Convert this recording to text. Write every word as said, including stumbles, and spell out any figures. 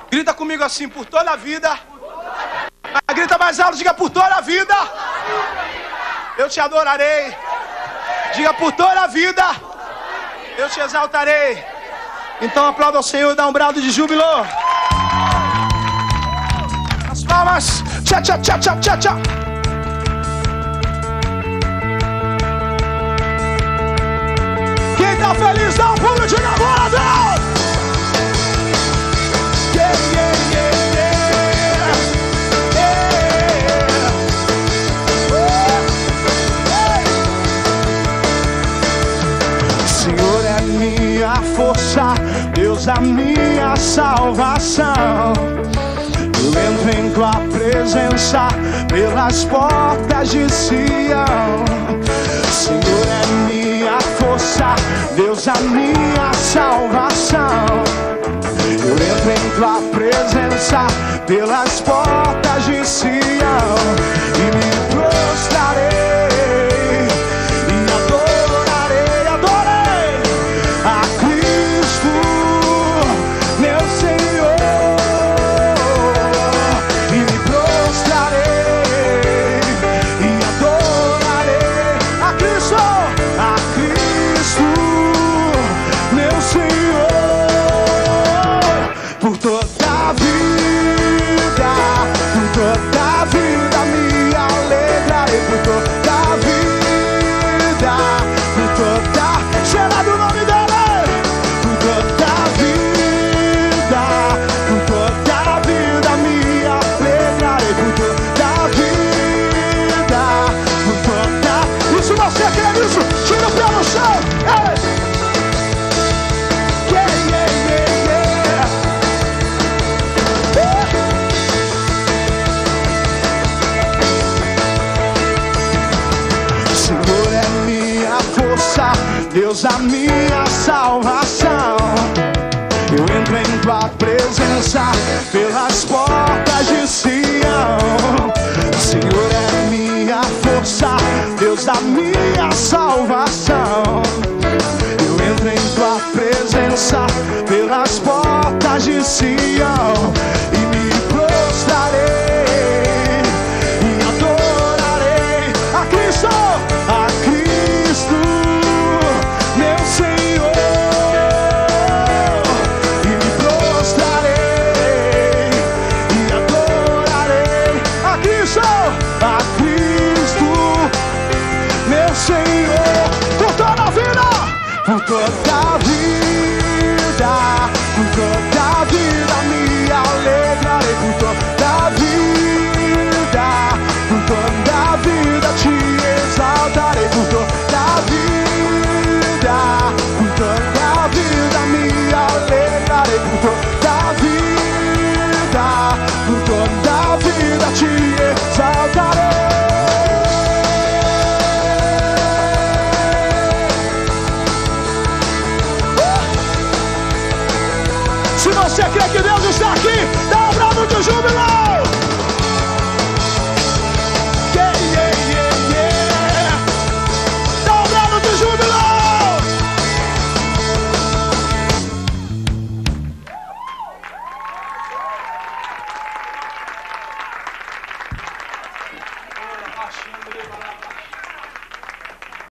Grita comigo assim, por toda a vida. Mas grita mais alto, diga por toda a vida. Eu te adorarei. Diga por toda a vida. Eu te exaltarei. Então aplauda ao Senhor e dá um brado de júbilo. As palmas. Tchau, tchau, tchau, tchau, tchau, tchau. Quem tá feliz, dá um pulo de agora, Deus. Yeah, yeah, yeah, yeah. Yeah. Uh. Senhor é minha força, Deus a minha salvação. Eu entro em tua presença pelas portas de Sião. Senhor é minha força, Deus a minha salvação. Eu entro em tua presença pelas portas de Sião e me prostrarei e adorarei, adorei a Cristo, meu Senhor, e me prostrarei e adorarei a Cristo, a Cristo, meu Senhor. Por toda a vida, por toda a vida me alegrarei. Por toda a vida, por toda, será do nome dele. Por toda a vida, por toda a vida me alegrarei. Por toda a vida, por toda. Isso você quer isso? Tira o pé no chão. Ei! Deus a minha salvação. Eu entro em tua presença pelas portas de Sião. Senhor é minha força, Deus a minha salvação. Eu entro em tua presença pelas portas de Sião e me prostrarei e adorarei a Cristo, a Cristo, meu Senhor, e me prostrarei e adorarei a Cristo, a Cristo, meu Senhor. Por toda a vida, por toda a vida, por toda a vida me alegrarei. Por toda a vida, por toda a vida te exaltarei. Por toda a vida, por toda a vida me alegrarei. Por toda a vida, por toda a vida te exaltarei. Se você crê que Deus está aqui, dá um brado de júbilo.